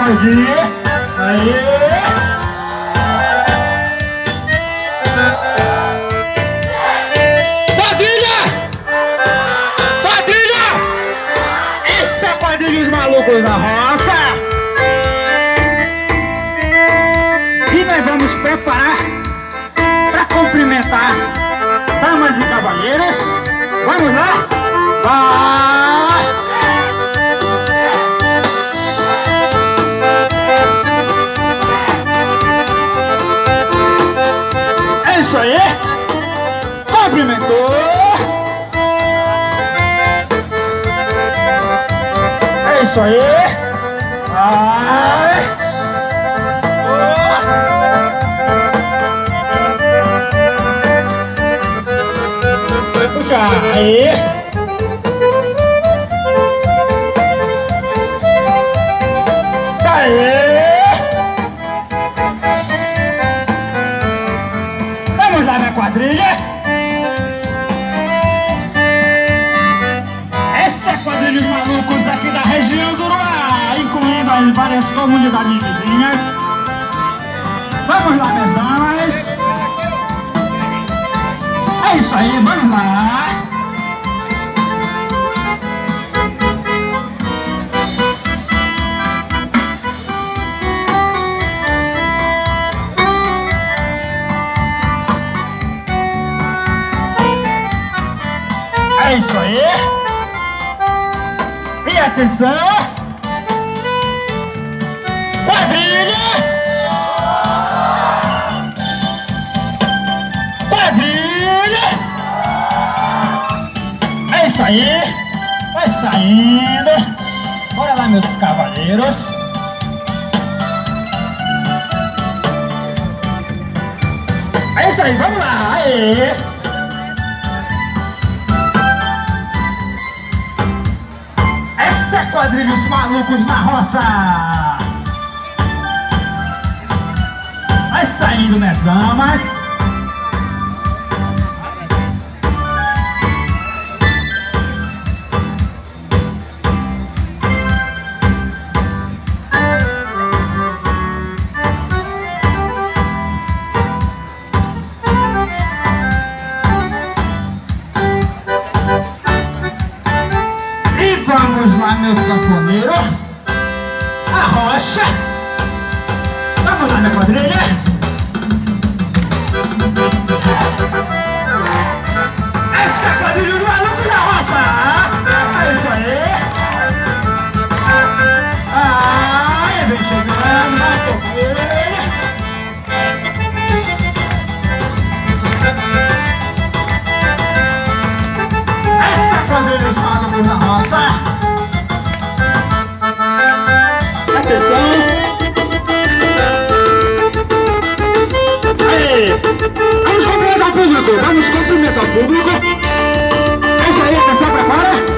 cordinha. Aí. Malucos da roça. E nós vamos preparar para cumprimentar damas e cavalheiros. Vamos lá? Vai! É isso aí. Cumprimentou. Isso aí! Vai! Puxa! Aí! Isso aí! Vamos lá, minha quadrilha! Essa é a quadrilha dos malucos aqui da região do Uruá, incluindo as várias comunidades vizinhas. Vamos lá, minhas damas. É isso aí, vamos lá. É isso aí. E atenção! Quadrilha! Quadrilha! É isso aí! Vai saindo! Bora lá, meus cavaleiros! É isso aí, vamos lá! Aê! Quadrilha os malucos na roça. Vai saindo, minhas damas. Vamos lá, meus sanfoneiros. A rocha. Vamos lá, minha quadrilha. Essa é a quadrilha do maluco da roça. É isso aí. Ai, vem chegando, vai sofrer. Essa é a quadrilha dos malucos da roça. Atenção! Aí! Vamos cumprimentar o público! Vamos cumprimentar o público! É isso aí, atenção, prepara!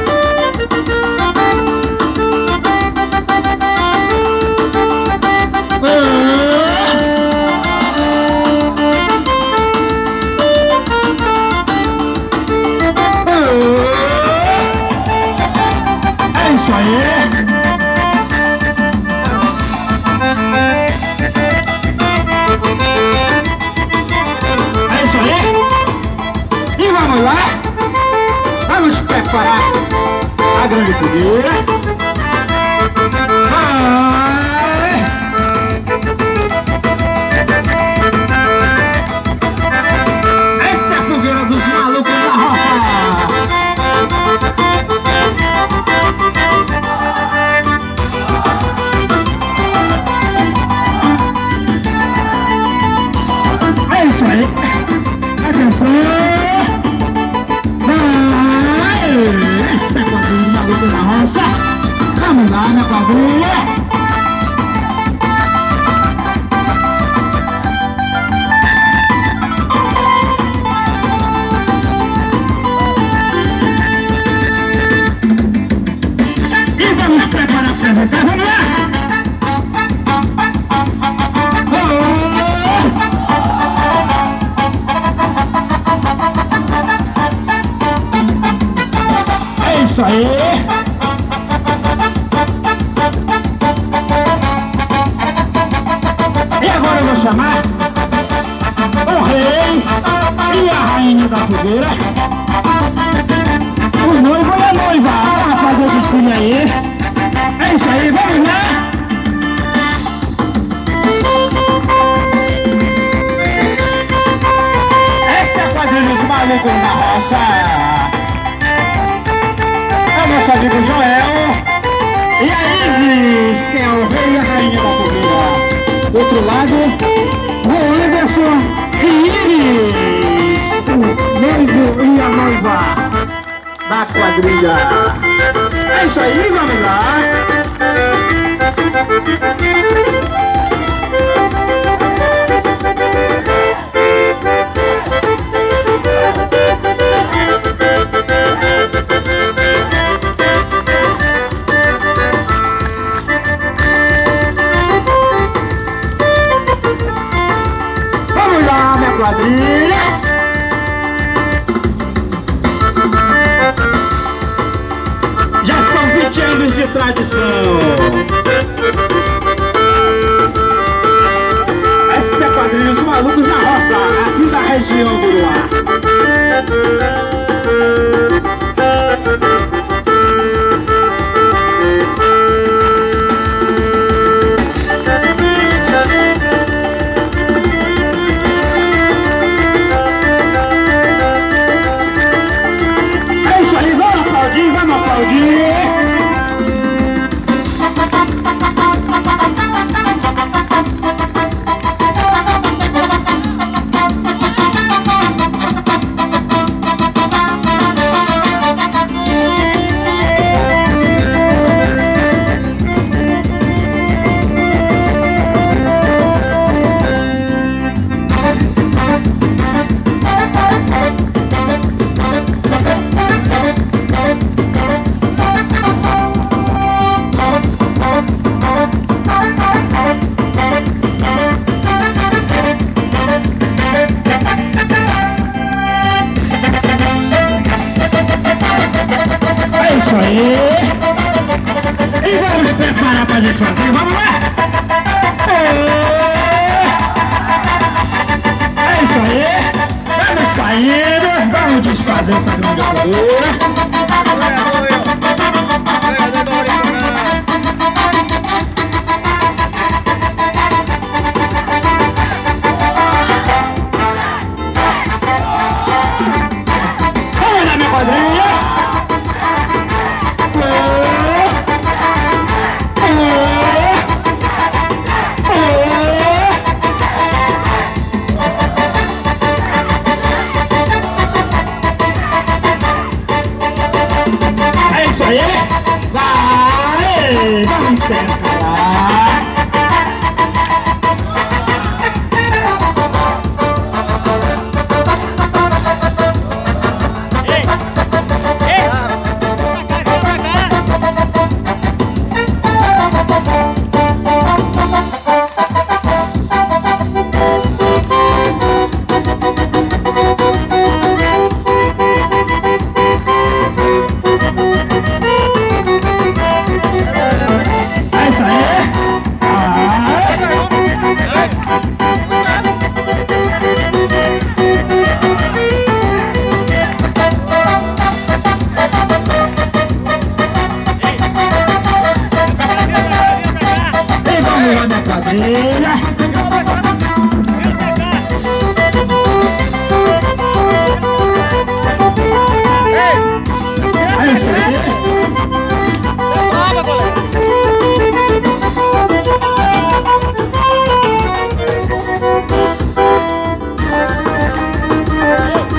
É isso aí! Vamos lá, vamos preparar a grande fogueira. Essa é a fogueira dos malucos da roça. É isso aí. Atenção. Essa é a quadrilha do maluco da roça. Vamos lá, minha quadrilha. E vamos preparar para apresentar. Vamos lá. É isso aí. carrinho da fogueira. O noivo e a noiva pra fazer o desfile aí. É isso aí, vamos lá. Essa é a quadrilha dos malucos na roça. É o nosso amigo Joel e a Isis, que é o rei e a rainha da fogueira. Do outro lado, o Anderson e Iris, o noivo e a noiva da quadrilha. É isso aí, vamos lá. Vamos lá, minha quadrilha. Já são 20 anos de tradição. Essa é a quadrilha dos malucos na roça, aqui da região do Uruá. É isso aí, vamos aplaudir, vamos aplaudir. E vamos preparar para desfazer, vamos lá! É isso aí! Vamos saindo, vamos desfazer essa grande fogueira. Vamos lá, minha quadrilha! Vai! Vamos intercalar! Quadrilha.